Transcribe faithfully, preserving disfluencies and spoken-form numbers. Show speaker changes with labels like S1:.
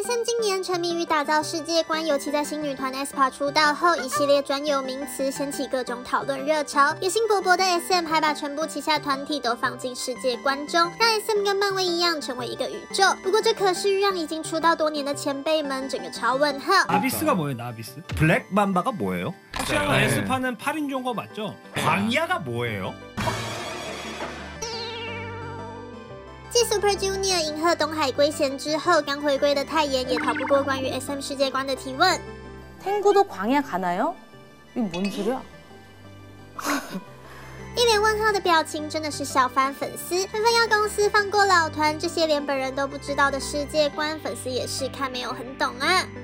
S1: S M 今年沉迷于打造世界观，尤其在新女团 aespa 出道后，一系列专有名词掀起各种讨论热潮。野心勃勃的 S M 还把全部旗下团体都放进世界观中，让 S M 跟漫威一样成为一个宇宙。不过这可是让已经出道多年的前辈们整个超问号。
S2: 나비스가 뭐예요? 나비스?
S3: 블랙 맘바가 뭐예요?
S2: 혹시
S3: 네.
S2: 에스파는 팔 인조인 거 맞죠?
S3: 광야가 뭐예요?
S1: 继 Super Junior 银赫东海归贤之后，刚回归的泰妍也逃不过关于 S M 世界观的提问。
S4: 탱구도 광야 가나요? 이거 뭔 소리야?
S1: 一脸问号的表情真的是笑翻粉丝，纷纷要公司放过老团，这些连本人都不知道的世界观，粉丝也是看没有很懂啊。